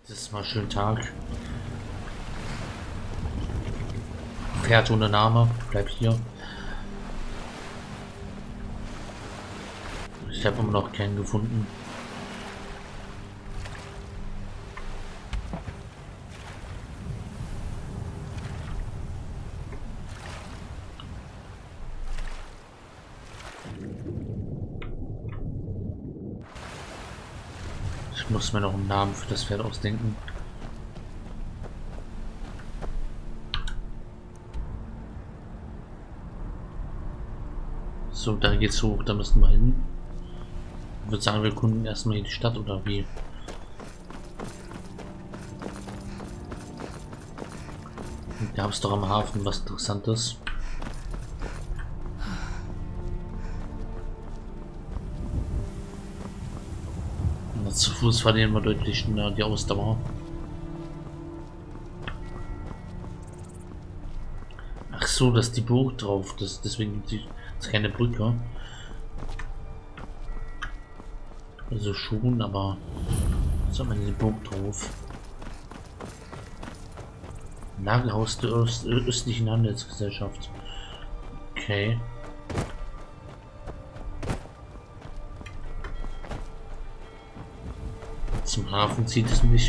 Das ist mal schön Tag. Pferd ohne Name, bleib hier. Ich habe immer noch keinen gefunden. Ich muss mir noch einen Namen für das Pferd ausdenken. So, da geht's hoch, da müssen wir hin. Ich würde sagen, wir erkunden erstmal hier die Stadt oder wie? Gab es doch am Hafen was Interessantes. Zu Fuß verlieren wir deutlich die Ausdauer. Ach so, das ist die Burg drauf. Deswegen gibt es keine Brücke. Also schon, aber was hat man die Burg drauf? Lagerhaus der östlichen Handelsgesellschaft. Okay. Zum Hafen zieht es mich.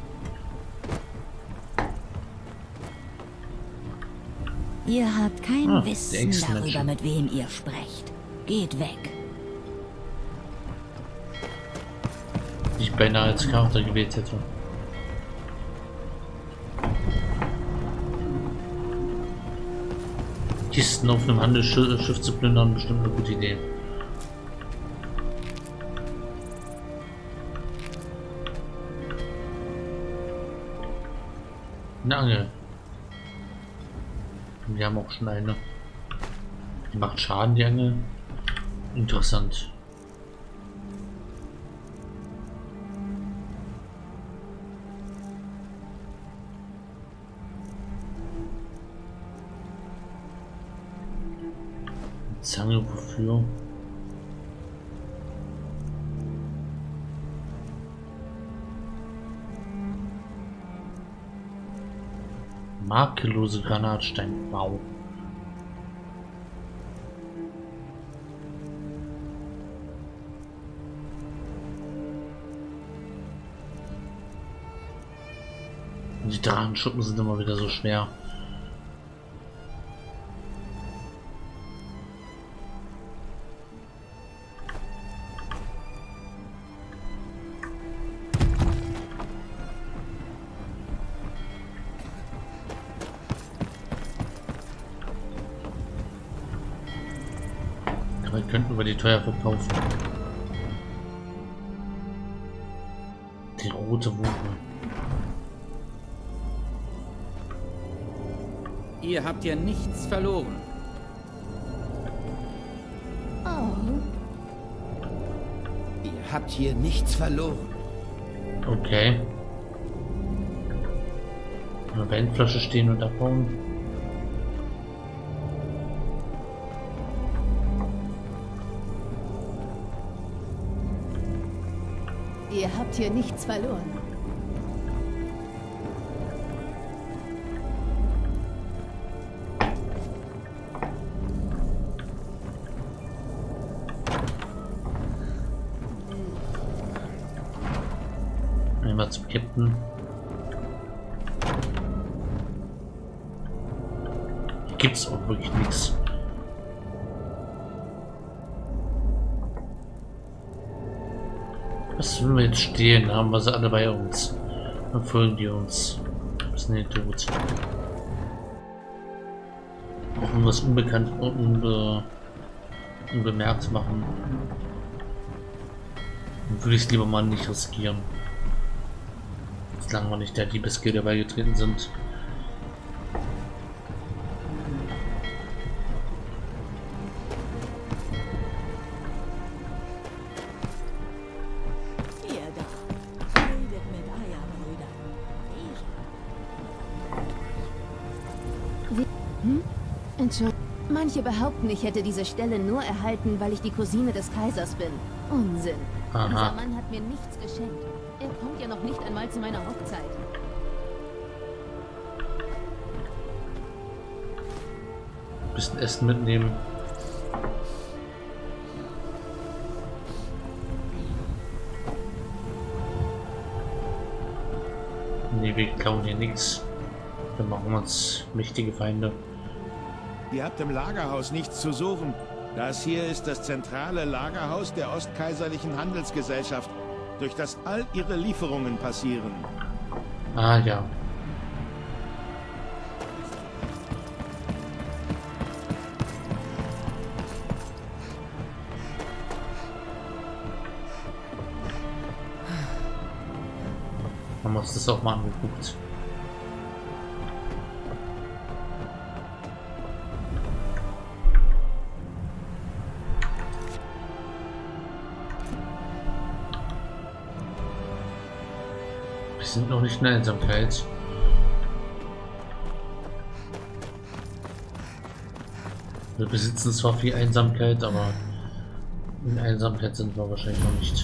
Ihr habt kein der Wissen Ex-Menschen. darüber, mit wem ihr sprecht. Geht weg. Die ich beinahe als Charakter gewählt hätte. Kisten auf einem Handelsschiff zu plündern, bestimmt eine gute Idee. Eine Angel. Wir haben auch schon eine. Die macht Schaden, die Angel. Interessant. Zange wofür? Makellose Granatstein. Wow. Die Drachenschuppen sind immer wieder so schwer. Dabei könnten wir die teuer verkaufen. Die rote Wuche. Ihr habt ja nichts verloren. Oh. Ihr habt hier nichts verloren. Okay. Eine Weinflasche stehen und abbauen. Ihr habt hier nichts verloren. Einmal zum Captain. Hier gibt's auch wirklich nichts. Was will wir jetzt stehen? Haben wir sie alle bei uns? Dann folgen die uns. Bis in den Tod. Auch irgendwas unbekannt unbemerkt machen. Dann würde ich es lieber mal nicht riskieren. Solange wir nicht der Diebesgilde beigetreten sind. Ihr da. Redet mit Eierbrüdern. Entschuldigung. Manche behaupten, ich hätte diese Stelle nur erhalten, weil ich die Cousine des Kaisers bin. Unsinn. Aha. Dieser Mann hat mir nichts geschenkt. Er kommt ja noch nicht einmal zu meiner Hochzeit. Bisschen Essen mitnehmen. Nee, wir klauen hier nichts. Dann machen wir uns mächtige Feinde. Ihr habt im Lagerhaus nichts zu suchen. Das hier ist das zentrale Lagerhaus der Ostkaiserlichen Handelsgesellschaft, durch das all ihre Lieferungen passieren. Ah ja. Haben wir uns das auch mal angeguckt. Wir sind noch nicht in der Einsamkeit. Wir besitzen zwar viel Einsamkeit, aber in Einsamkeit sind wir wahrscheinlich noch nicht.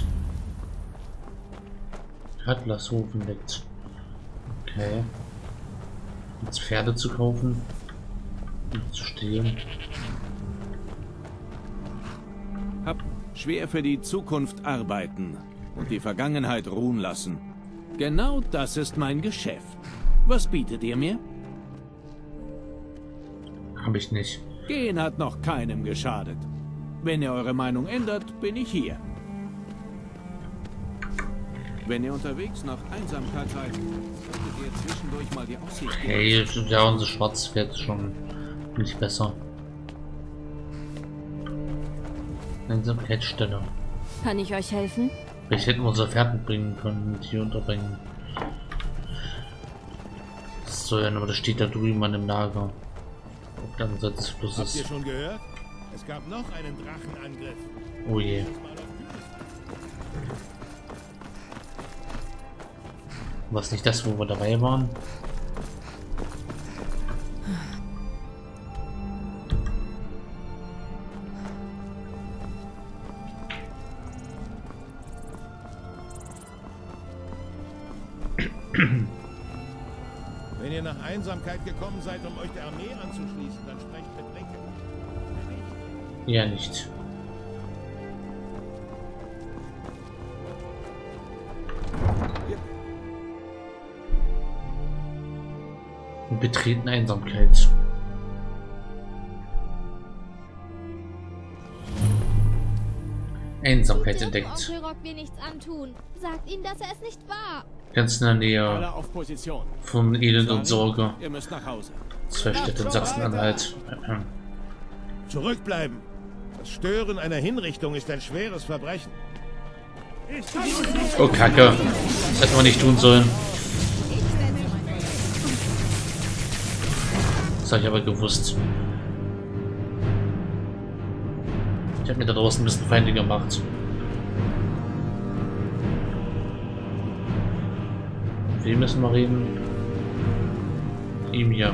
Atlashof entdeckt. Okay. Jetzt Pferde zu kaufen und zu stehlen. Hab schwer für die Zukunft arbeiten und die Vergangenheit ruhen lassen. Genau das ist mein Geschäft. Was bietet ihr mir? Habe ich nicht. Gehen hat noch keinem geschadet. Wenn ihr eure Meinung ändert, bin ich hier. Wenn ihr unterwegs nach Einsamkeit seid, solltet ihr zwischendurch mal die Aussicht Hey, ja, unser Schwarzpferd ist schon nicht besser. Einsamkeitsstelle. Kann ich euch helfen? Vielleicht hätten wir unser Pferd mitbringen können und hier unterbringen. So, ja, aber das steht da drüben an dem Lager. Auf der anderen Seite des Habt ihr Flusses. schon gehört? Es gab noch einen Drachenangriff. Oh je. Was nicht das, wo wir dabei waren? Wenn ihr nach Einsamkeit gekommen seid, um euch der Armee anzuschließen, dann sprecht mit Lincoln. Wenn nicht, Ja, nicht. Wir betreten Einsamkeit. Einsamkeit entdeckt. Onkel Rock will nichts antun. Sagt ihm, dass er es nicht war. Ganz in der Nähe alle auf Position. von Elend und Sorge. Ihr müsst nach Hause. 2 Städte in Sachsen-Anhalt. zurückbleiben. Das Stören einer Hinrichtung ist ein schweres Verbrechen. Oh Kacke. Das hätten wir nicht tun sollen. Das habe ich aber gewusst. Ich habe mir da draußen ein bisschen Feinde gemacht. Mit wem müssen wir reden? Ihm hier.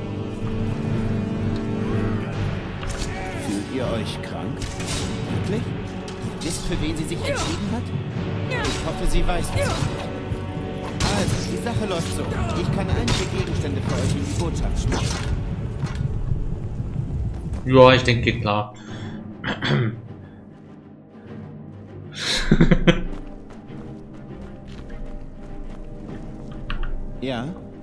Fühlt ihr euch krank? Wirklich? Ihr wisst, für wen sie sich entschieden hat? Ich hoffe, sie weiß es. Also, die Sache läuft so. Ich kann einige Gegenstände für euch in die Botschaft schmeißen. Ja, ich denke, geht klar. Ja?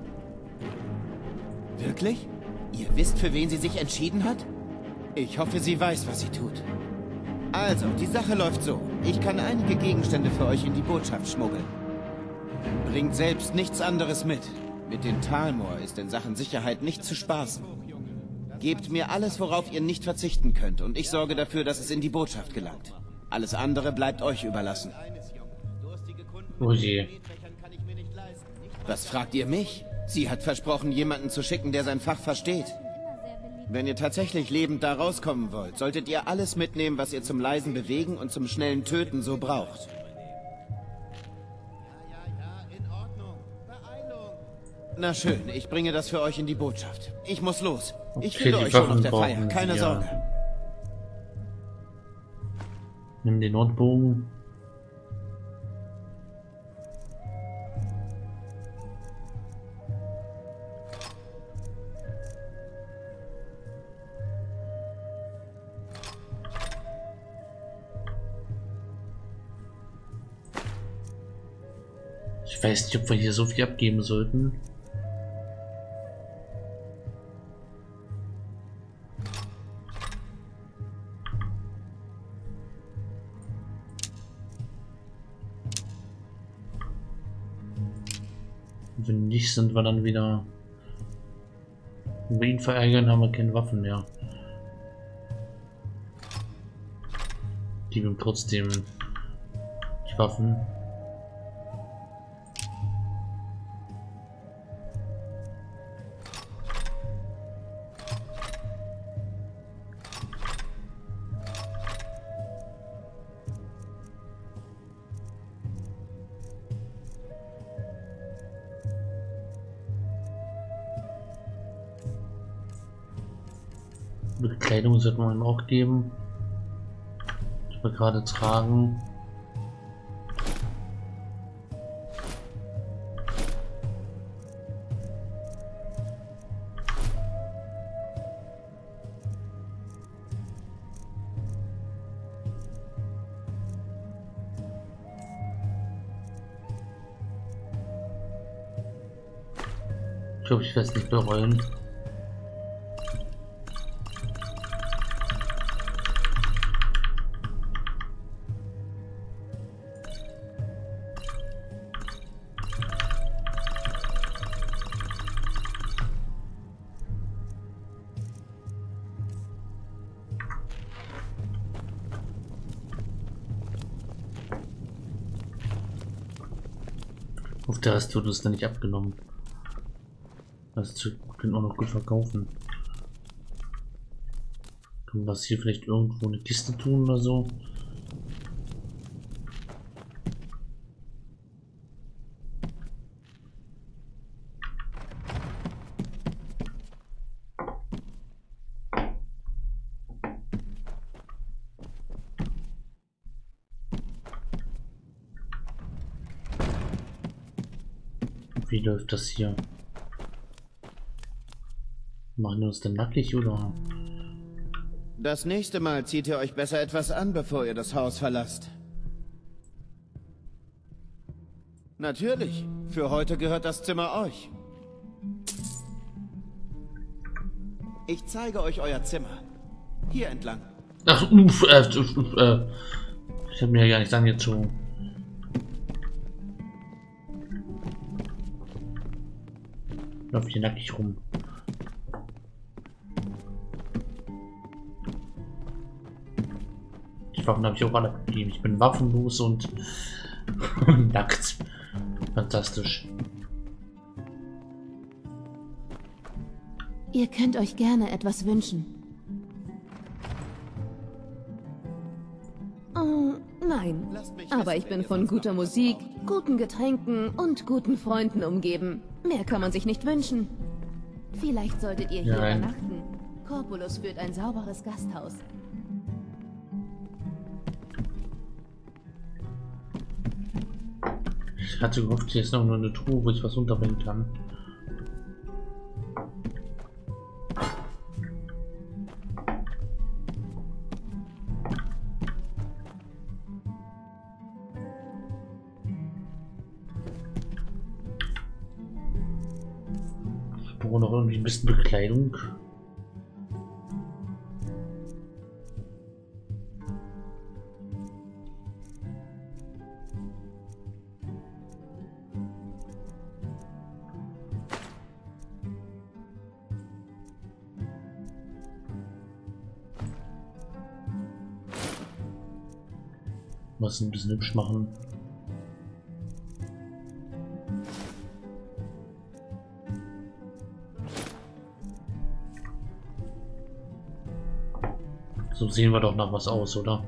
Wirklich? Ihr wisst, für wen sie sich entschieden hat? Ich hoffe, sie weiß, was sie tut. Also, die Sache läuft so. Ich kann einige Gegenstände für euch in die Botschaft schmuggeln. Bringt selbst nichts anderes mit. Mit den Talmor ist in Sachen Sicherheit nicht zu spaßen. Gebt mir alles, worauf ihr nicht verzichten könnt, und ich sorge dafür, dass es in die Botschaft gelangt. Alles andere bleibt euch überlassen. Oh je. Was fragt ihr mich? Sie hat versprochen, jemanden zu schicken, der sein Fach versteht. Wenn ihr tatsächlich lebend da rauskommen wollt, solltet ihr alles mitnehmen, was ihr zum leisen Bewegen und zum schnellen Töten so braucht. Na schön, ich bringe das für euch in die Botschaft. Ich muss los. Ich Okay, finde die euch schon auf Waffen der Feier, brauchen keine wir. Sorge. Nimm den Notbogen. Ich weiß nicht, ob wir hier so viel abgeben sollten. Wenn nicht, sind wir dann wieder... Wenn wir ihn verärgern, haben wir keine Waffen mehr. Geben ihm trotzdem die Waffen. Bekleidung sollte man ihm auch geben. Die wir gerade tragen. Ich glaube, ich werde es nicht bereuen. Auf der Rest wird es dann nicht abgenommen. Das können auch noch gut verkaufen. Können wir das hier vielleicht irgendwo eine Kiste tun oder so? Wie läuft das hier? Machen wir uns denn nackig oder? Das nächste Mal zieht ihr euch besser etwas an, bevor ihr das Haus verlasst. Natürlich, für heute gehört das Zimmer euch. Ich zeige euch euer Zimmer. Hier entlang. Ach, ich habe mir ja gar nichts angezogen. Ich laufe hier nackig rum. Die Waffen habe ich auch alle abgegeben. Ich bin waffenlos und nackt. Fantastisch. Ihr könnt euch gerne etwas wünschen. Oh, nein. Aber ich bin von guter Musik, guten Getränken und guten Freunden umgeben. Mehr kann man sich nicht wünschen. Vielleicht solltet ihr hier übernachten. Corpulus führt ein sauberes Gasthaus. Ich hatte gehofft, hier ist noch nur eine Truhe, wo ich was unterbringen kann. Ich brauche noch irgendwie ein bisschen Bekleidung. Was ein bisschen hübsch machen. So sehen wir doch nach was aus, oder?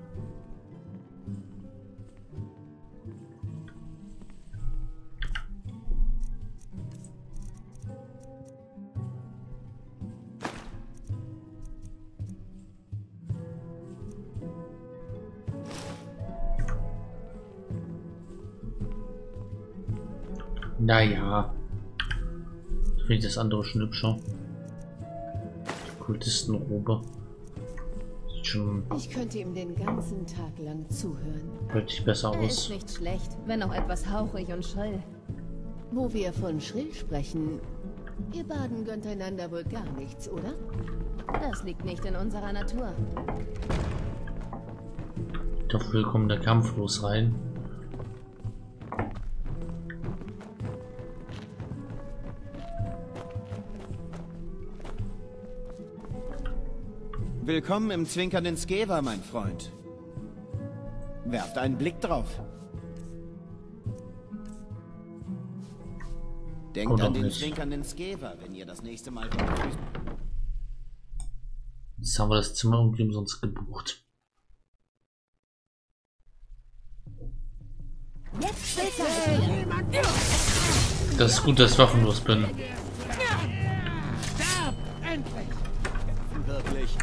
Naja. Finde ich das andere schon hübscher. Die Kultistenrobe. sieht schon Ich könnte ihm den ganzen Tag lang zuhören. deutlich besser Er ist aus. nicht schlecht, wenn auch etwas hauchig und schrill. Wo wir von schrill sprechen, ihr beiden gönnt einander wohl gar nichts, oder? Das liegt nicht in unserer Natur. Doch willkommen der Kampflos rein. Willkommen im zwinkernden Skeva, mein Freund. Werft einen Blick drauf. Denkt Oder an den nicht. zwinkernden Skeva, wenn ihr das nächste Mal... Jetzt haben wir das Zimmer irgendwie umsonst gebucht. Jetzt bitte! Das ist gut, dass ich waffenlos bin. Wirklich.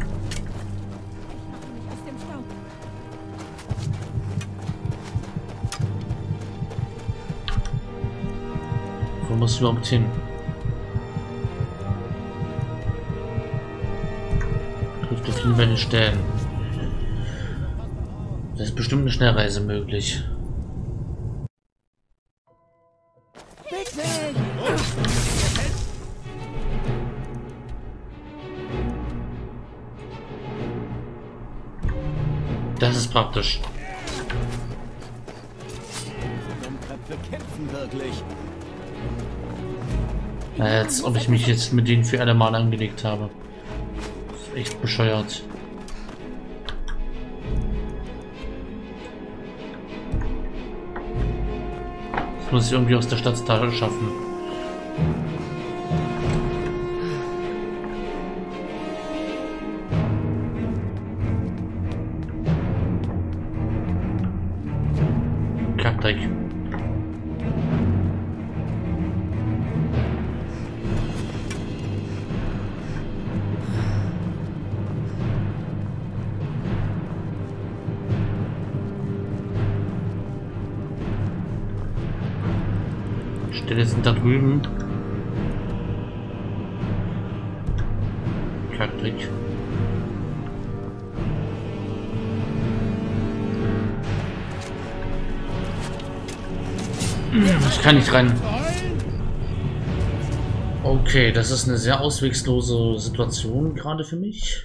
Wo muss ich überhaupt hin? Trifft auf ihn meine Stellen. Da ist bestimmt eine Schnellreise möglich. Das ist praktisch. Köpfe kämpfen wirklich. Als ob ich mich jetzt mit denen für alle Mal angelegt habe. Das ist echt bescheuert. Das muss ich irgendwie aus der Stadt schaffen. Kackdreck. Stelle sind da drüben. Kackdreck. Ich kann nicht rein. Okay, das ist eine sehr auswegslose Situation gerade für mich.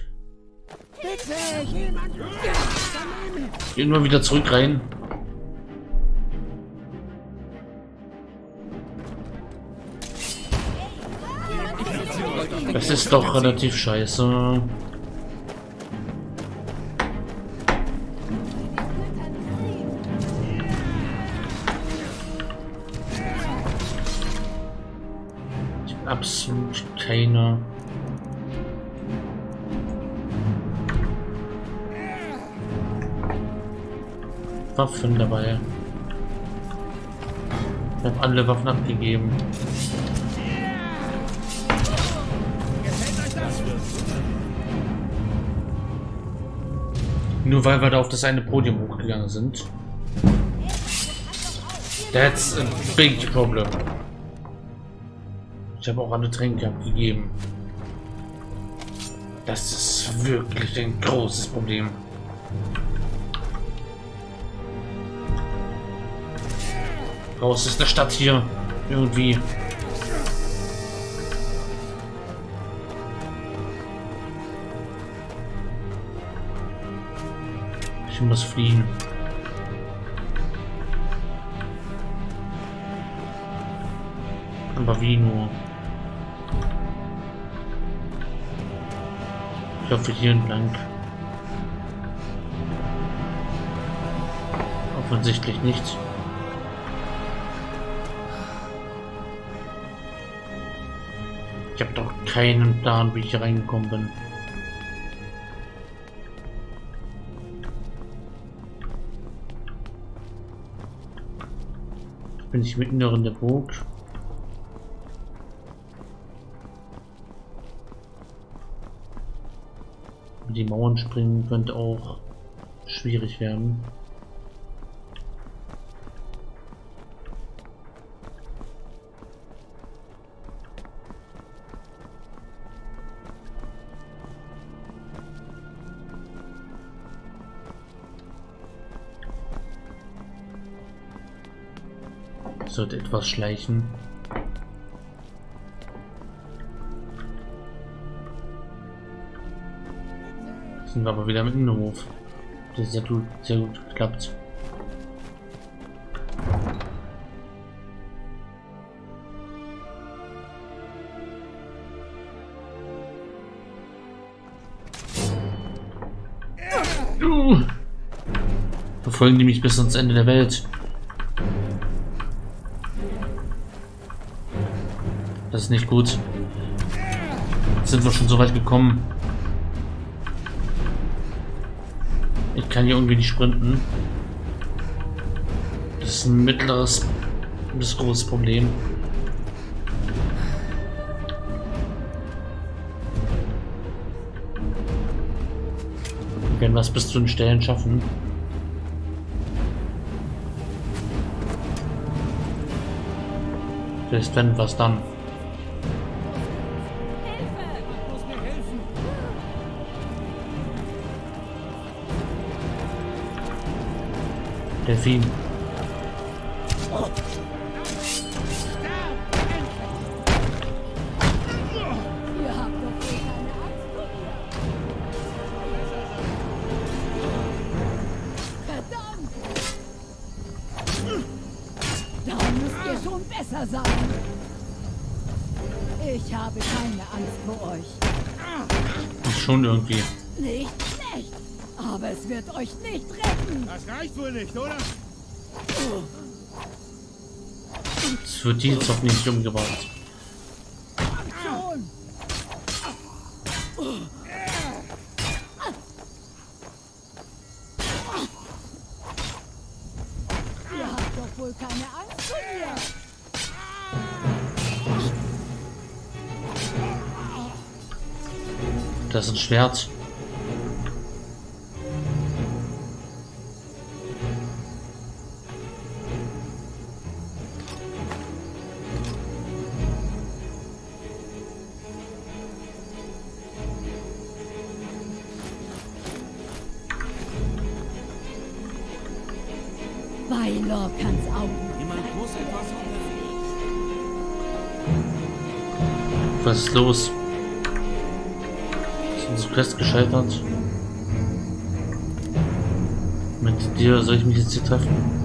Gehen wir wieder zurück rein. Das ist doch relativ scheiße. Absolut keine Waffen dabei. Ich habe alle Waffen abgegeben. Nur weil wir da auf das eine Podium hochgegangen sind. That's a big problem. Ich habe auch alle Tränke abgegeben. Das ist wirklich ein großes Problem. Raus ist der Stadt hier. Irgendwie. Ich muss fliehen. Aber wie nur? Ich hoffe hier entlang. Offensichtlich nicht. Ich habe doch keinen Plan, wie ich hier reingekommen bin. Bin ich mitten in der Burg? Die Mauern springen könnte auch schwierig werden. sollte etwas schleichen. Sind wir aber wieder im Innenhof. Das ist sehr gut geklappt. Verfolgen die mich bis ans Ende der Welt. Das ist nicht gut. Jetzt sind wir schon so weit gekommen. Ich kann hier irgendwie nicht sprinten. Das ist ein mittleres bis großes Problem. Wir werden was bis zu den Stellen schaffen. Vielleicht wenn was dann. Delfin. Sein. Ich habe keine Angst vor euch. Schon irgendwie. Nicht schlecht, aber es wird euch nicht retten. Das reicht wohl nicht, oder? Es wird die jetzt auch nicht umgebracht. Schon. Ihr habt doch wohl keine Angst vor mir. Das ist ein Schwert. Bei Lorcans Augen. Jemand muss etwas unternehmen. Was ist los? Ist unsere Quest gescheitert? Mit dir soll ich mich jetzt hier treffen?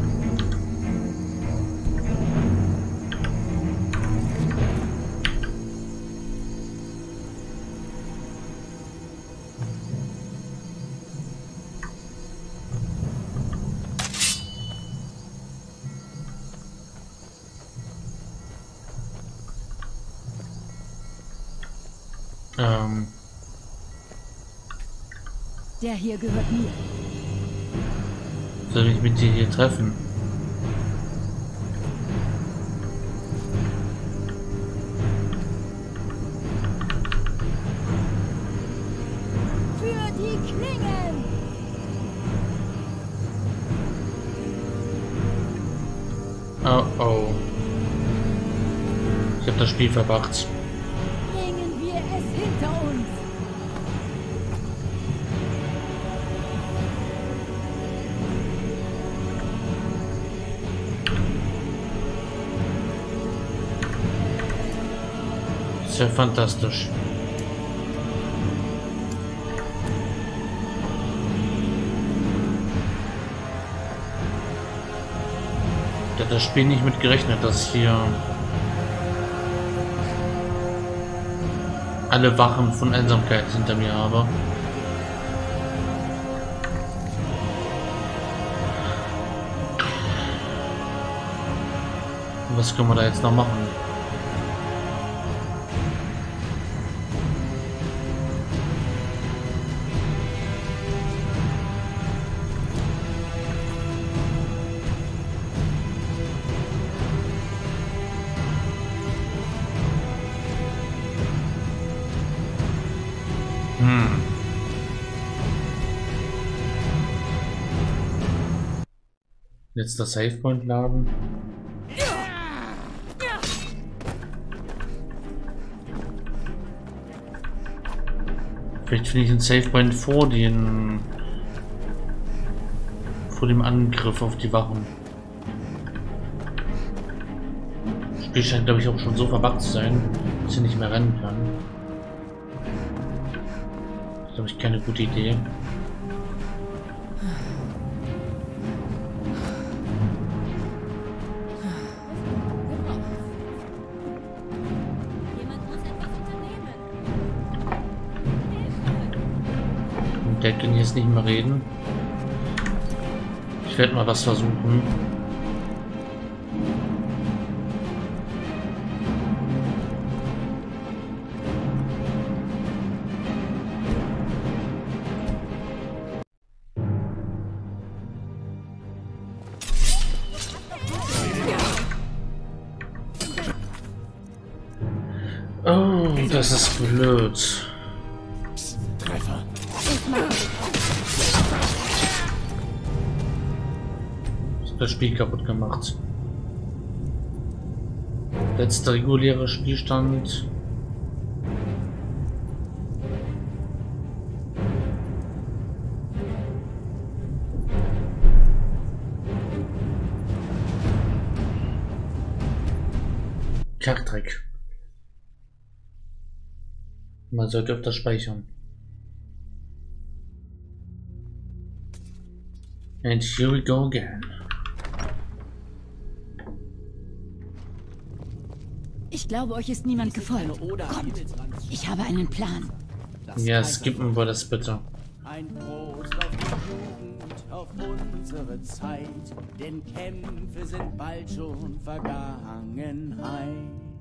Der hier gehört mir. Soll ich mit dir hier treffen? Für die Klingen! Oh oh. Ich habe das Spiel verbracht. Bringen wir es hinter uns! Sehr fantastisch. Ich hatte das Spiel nicht mit gerechnet, dass ich hier alle Wachen von Einsamkeit hinter mir habe. Was können wir da jetzt noch machen? Jetzt das Savepoint laden. Vielleicht finde ich einen Savepoint vor dem Angriff auf die Wachen. Das Spiel scheint, glaube ich, auch schon so verbuggt zu sein, dass ich nicht mehr rennen kann. Das ist, glaube ich, keine gute Idee. Und der kann jetzt nicht mehr reden. Ich werde mal was versuchen. Oh, das ist blöd. Treffer. Das Spiel kaputt gemacht. Letzter regulärer Spielstand. Kackdreck. Man sollte öfter speichern. And here we go again. Ich glaube, euch ist niemand gefolgt. Kommt, ich habe einen Plan. Ja, skippen wir das bitte. Ein Prost auf die Jugend, auf unsere Zeit, denn Kämpfe sind bald schon Vergangenheit.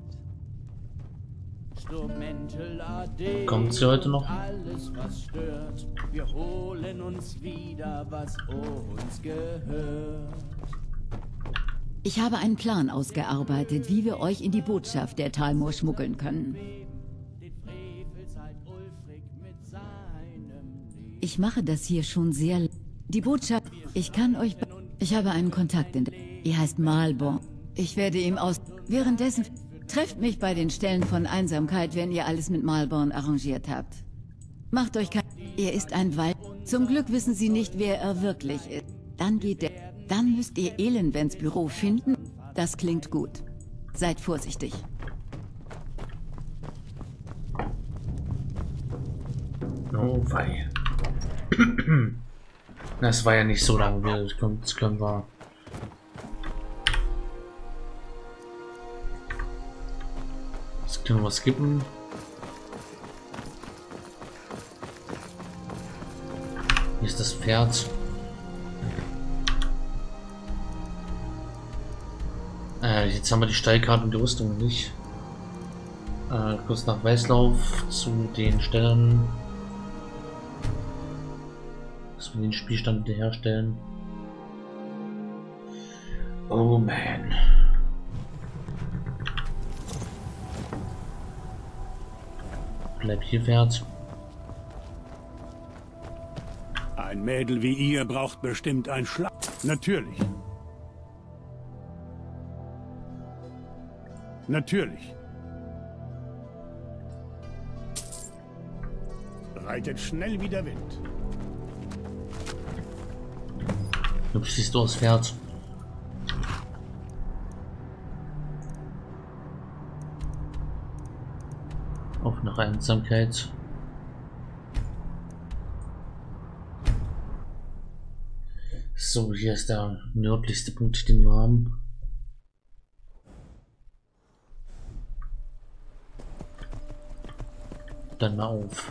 Sturmmäntel AD, Kommt sie heute noch? alles was stört, wir holen uns wieder, was uns gehört. Ich habe einen Plan ausgearbeitet, wie wir euch in die Botschaft der Talmor schmuggeln können. Ich mache das hier schon sehr... Die Botschaft... Ich kann euch... Ich habe einen Kontakt in... Ihr heißt Malborn. Ich werde ihm aus... Währenddessen... Trefft mich bei den Stellen von Einsamkeit, wenn ihr alles mit Malborn arrangiert habt. Macht euch kein... Er ist ein Wald. Zum Glück wissen sie nicht, wer er wirklich ist. Dann geht der... Dann müsst ihr Elenvens Büro finden. Das klingt gut. Seid vorsichtig. Oh wei. Das war ja nicht so lang. Das können wir... Das können wir skippen. Hier ist das Pferd. Jetzt haben wir die Steilkarte und die Rüstung nicht. Kurz nach Weißlauf zu den Stellen, dass wir den Spielstand wiederherstellen. Oh man. Bleib hier, Pferd. Ein Mädel wie ihr braucht bestimmt ein Schlag. Natürlich. Natürlich. Reitet schnell wie der Wind. Hübsch siehst du aus, Pferd. Auf nach Einsamkeit. So, hier ist der nördlichste Punkt, den wir haben. Dann mal auf.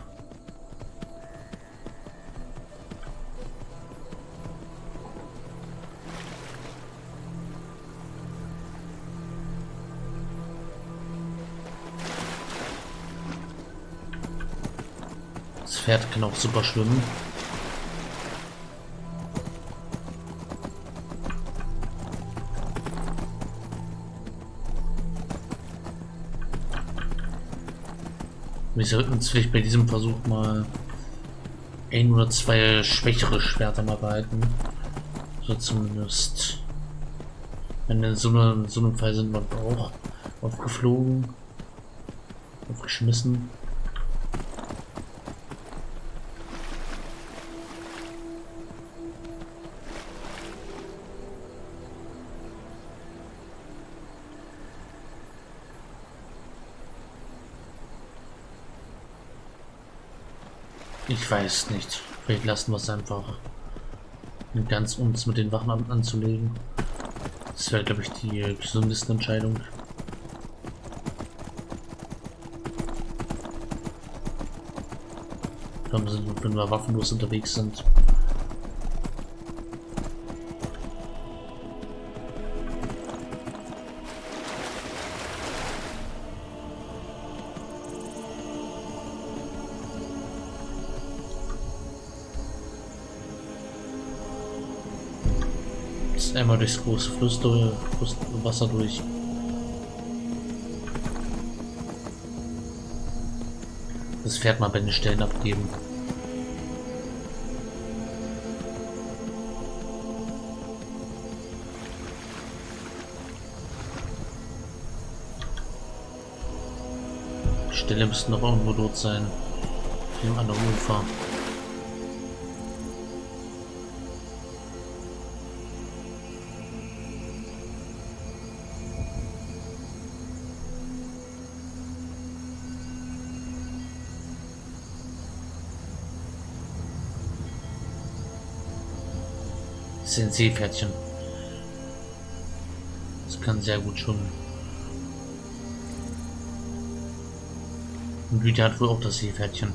Das Pferd kann auch super schwimmen. Wir sollten uns vielleicht bei diesem Versuch mal ein oder zwei schwächere Schwerter mal behalten. So zumindest. Wenn in so einem Fall sind wir auch aufgeflogen, aufgeschmissen. Ich weiß nicht. Vielleicht lassen wir es einfach. Ganz uns mit den Wachen anzulegen. Das wäre, glaube ich, die gesündeste Entscheidung. Wenn wir waffenlos unterwegs sind. Jetzt einmal durchs große Flusswasser durch. Das Pferd mal bei den Stellen abgeben. Die Stelle müsste noch irgendwo dort sein. Hier am anderen Ufer. Das sind Seepferdchen. Das kann sehr gut schwimmen. Und Lydia hat wohl auch das Seepferdchen.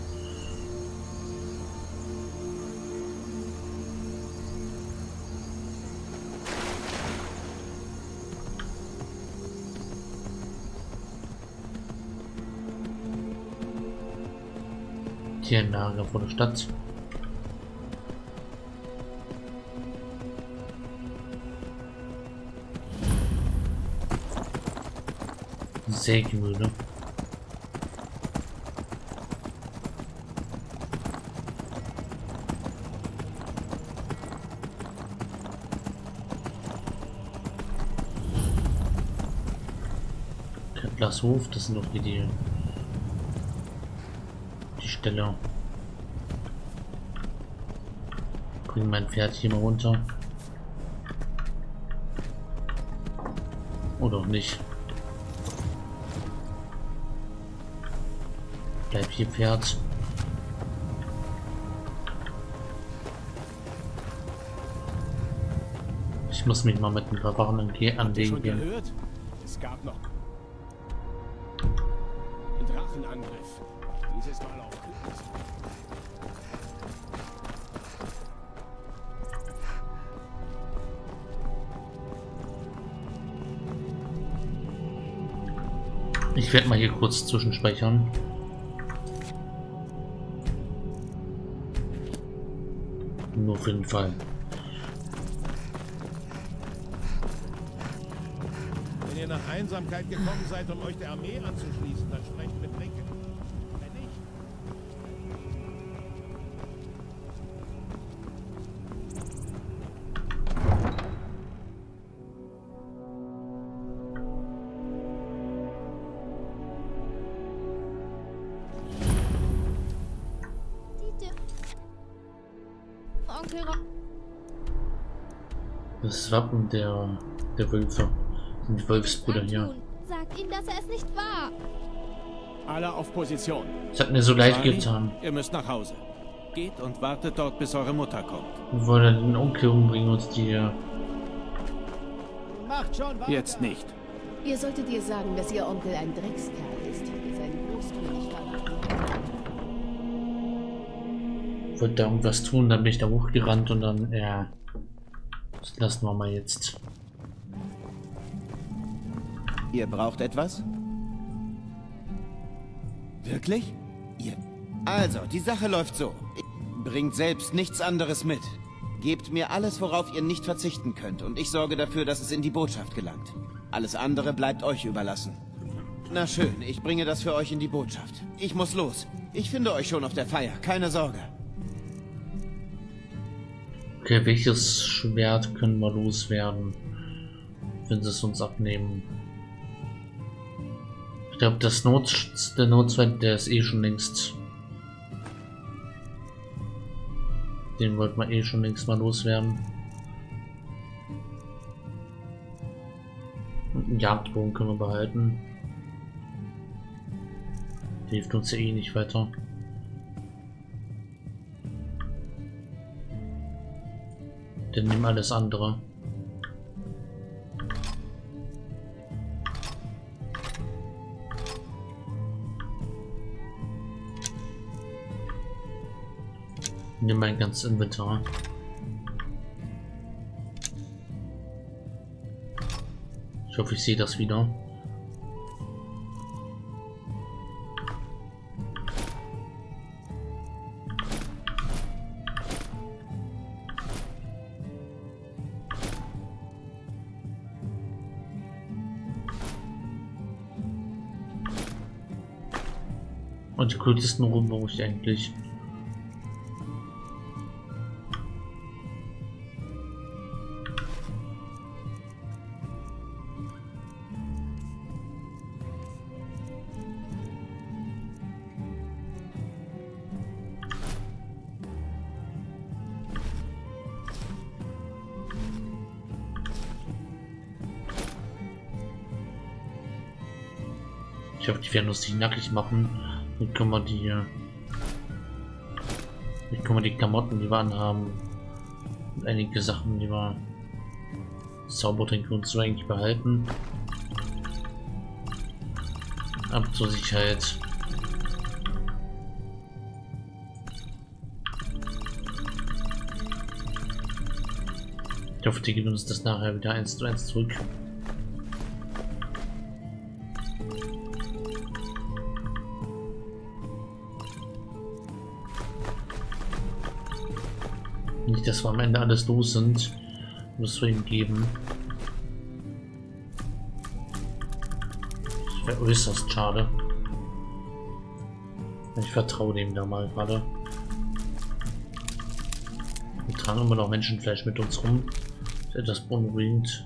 Tierlager vor der Stadt. Sägemühle. Kettlershof, das sind doch die Stelle. Bring mein Pferd hier mal runter. Oder auch nicht. Bleib hier, Pferd. Ich muss mich mal mit ein paar Wachen anlegen gehen. Gehört? Es gab noch Drachenangriff. Dieses Mal auf Kürbis. Ich werde mal hier kurz zwischenspeichern. Nur für den Fall. Wenn ihr nach Einsamkeit gekommen seid, um euch der Armee anzuschließen, dann sprecht mit Rinke. Wenn nicht. Das Wappen der Wölfe. Die Wolfsbrüder hier. Sagt ihm, dass er es nicht war. Alle auf Position. Es hat mir so leid Charlie, getan. Ihr müsst nach Hause. Geht und wartet dort, bis eure Mutter kommt. Wir wollen den Onkel umbringen und die. Macht schon weiter. Jetzt nicht. Ihr solltet ihr sagen, dass ihr Onkel ein Dreckskerl ist, der seinen Großkönig verraten. Wollte da irgendwas tun, dann bin ich da hochgerannt und dann, ja. Das lassen wir mal jetzt. Ihr braucht etwas? Wirklich? Ihr... Also, die Sache läuft so. Bringt selbst nichts anderes mit. Gebt mir alles, worauf ihr nicht verzichten könnt, und ich sorge dafür, dass es in die Botschaft gelangt. Alles andere bleibt euch überlassen. Na schön, ich bringe das für euch in die Botschaft. Ich muss los. Ich finde euch schon auf der Feier, keine Sorge. Okay, welches Schwert können wir loswerden, wenn sie es uns abnehmen? Ich glaube, der Notschwert, der ist eh schon längst. Den wollten wir eh schon längst mal loswerden. Und einen Jagdbogen können wir behalten. Der hilft uns ja eh nicht weiter. Dann nimm alles andere. Nimm mein ganzes Inventar. Ich hoffe, ich sehe das wieder. Und die Kultisten rum brauche ich eigentlich. Ich hoffe, die werden uns nicht nackig machen. Dann können wir die Klamotten, die wir anhaben, und einige Sachen, die wir Zaubertränke und so eigentlich behalten. Aber zur Sicherheit. Ich hoffe, die geben uns das nachher wieder 1:1 zurück. Nicht, dass wir am Ende alles los sind, muss wir ihm geben. Das wäre äußerst schade. Ich vertraue dem da mal gerade. Wir tragen immer noch Menschenfleisch mit uns rum. Das ist etwas beunruhigend.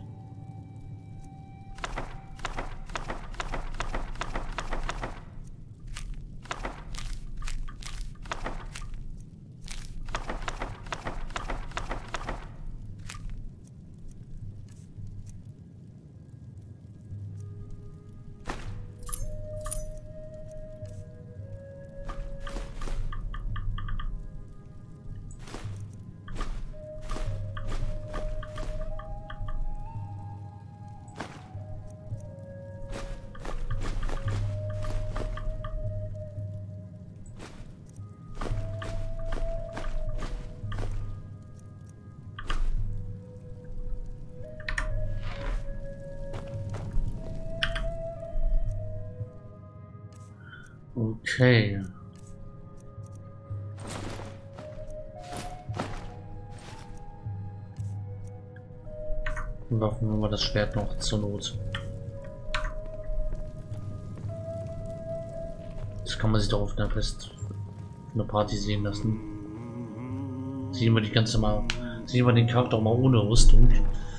Okay. Waffen wir mal das Schwert noch zur Not. Das kann man sich doch auf einer Party sehen lassen. Sehen wir die ganze mal, sehen wir den Charakter auch mal ohne Rüstung.